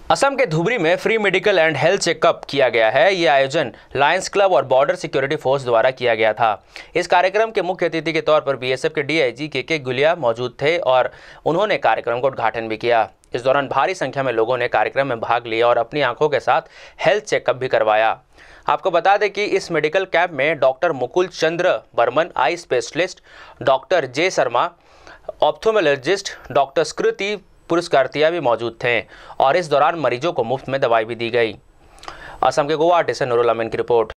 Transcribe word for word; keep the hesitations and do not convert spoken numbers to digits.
असम के धुबरी में free medical and health checkup किया गया है। ये आयोजन लायंस क्लब और बॉर्डर सिक्योरिटी फोर्स द्वारा किया गया था। इस कार्यक्रम के मुख्य अतिथि के तौर पर बीएसएफ के डीआईजी के.के.गुलिया मौजूद थे और उन्होंने कार्यक्रम का उद्घाटन भी किया। इस दौरान भारी संख्या में लोगों ने कार्यक्रम में भाग लिया और अपनी आंखों के साथ हेल्थ चेकअप भी करवाया। आपको बता दें कि इस मेडिकल कैंप में doctor Mukul Chandra Barman eye specialist, doctor J Sharma ophthalmologist, doctor स्कृति पुरस्कार्तिया भी मौजूद थे और इस दौरान मरीजों को मुफ्त में दवाई भी दी गई। असम के गुवाहाटी से नूरुल अमीन की रिपोर्ट।